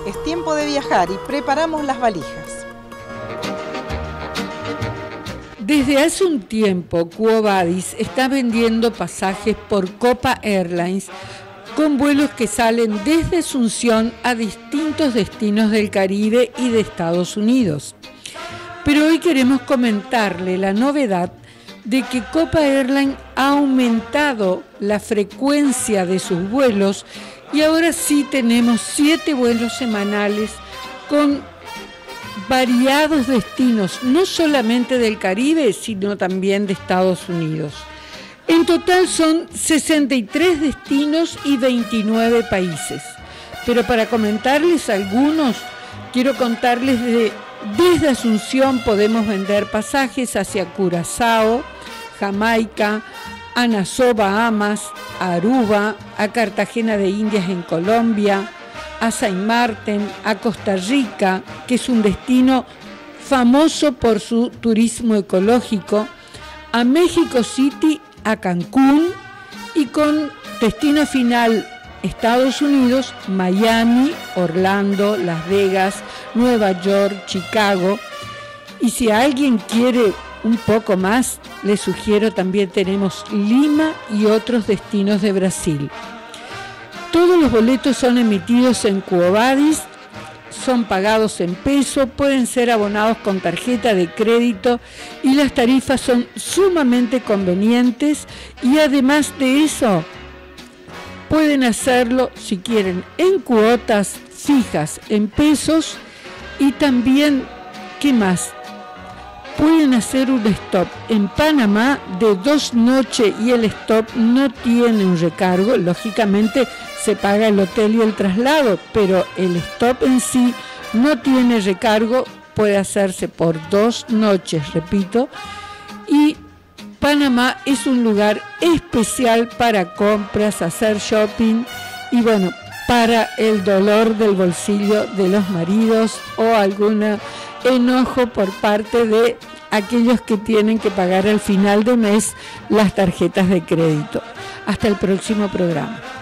Es tiempo de viajar y preparamos las valijas. Desde hace un tiempo, Quo Vadis está vendiendo pasajes por Copa Airlines con vuelos que salen desde Asunción a distintos destinos del Caribe y de Estados Unidos. Pero hoy queremos comentarle la novedad de que Copa Airlines ha aumentado la frecuencia de sus vuelos y ahora sí tenemos 7 vuelos semanales con variados destinos, no solamente del Caribe, sino también de Estados Unidos. En total son 63 destinos y 29 países. Pero para comentarles algunos, quiero contarles desde Asunción podemos vender pasajes hacia Curazao, Jamaica, a Nassau, Bahamas, a Aruba, a Cartagena de Indias en Colombia, a Saint Martin, a Costa Rica, que es un destino famoso por su turismo ecológico, a México City, a Cancún y con destino final Estados Unidos, Miami, Orlando, Las Vegas, Nueva York, Chicago. Y si alguien quiere un poco más, les sugiero también tenemos Lima y otros destinos de Brasil. Todos los boletos son emitidos en Quo Vadis, son pagados en peso, pueden ser abonados con tarjeta de crédito y las tarifas son sumamente convenientes y además de eso pueden hacerlo si quieren en cuotas fijas en pesos y también, ¿qué más? Pueden hacer un stop en Panamá de 2 noches y el stop no tiene un recargo. Lógicamente se paga el hotel y el traslado, pero el stop en sí no tiene recargo, puede hacerse por 2 noches, repito. Y Panamá es un lugar especial para compras, hacer shopping y bueno, para el dolor del bolsillo de los maridos o alguna enojo por parte de aquellos que tienen que pagar al final de mes las tarjetas de crédito. Hasta el próximo programa.